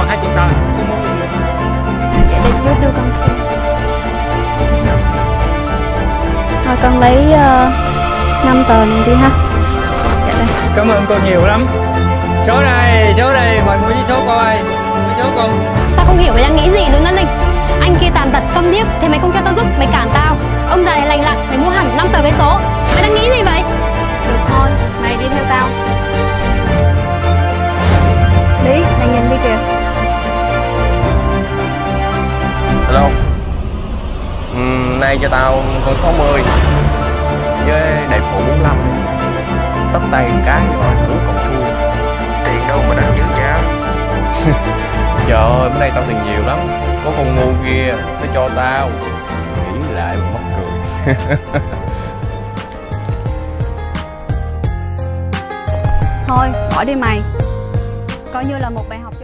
2 triệu tờ. Vậy để chú đưa con xem. Thôi con lấy 5 tờ này đi ha. Dạ đây. Cảm ơn cô nhiều lắm. Số đây, mời mua với số cô ơi. Mua số cô. Tao không hiểu mày đang nghĩ gì luôn đó Linh. Anh kia tàn tật câm điếc, thế mày không cho tao giúp, mày cản tao. Ông già này lành lặn, mày mua hẳn 5 tờ vé số. Mày đang nghĩ gì vậy? Được thôi, mày đi theo tao. Lý, mày nhìn đi kìa. Hello. Nay cho tao con 60 với đại phụ 45. Tất tay cái rồi thử còn xui. Tiền đâu mà đặt dữ cha. Trời ơi, bữa nay tao tiền nhiều lắm. Có con ngu kia nó cho tao. Nghĩ lại mà mắc cười. Thôi, bỏ đi mày. Coi như là một bài học.